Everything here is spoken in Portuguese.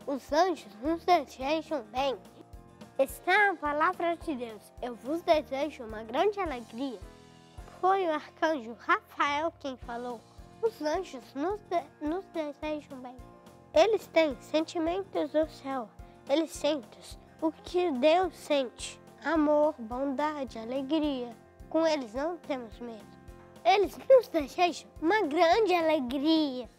Os anjos nos desejam bem. Está a palavra de Deus. Eu vos desejo uma grande alegria. Foi o arcanjo Rafael quem falou. Os anjos nos desejam bem. Eles têm sentimentos do céu. Eles sentem o que Deus sente. Amor, bondade, alegria. Com eles não temos medo. Eles nos desejam uma grande alegria.